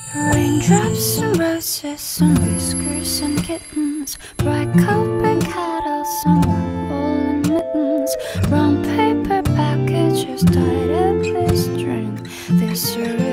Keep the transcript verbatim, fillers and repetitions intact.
Raindrops and roses, some whiskers and kittens, bright colored cattle, someone holding mittens, brown paper packages tied up with string. There's a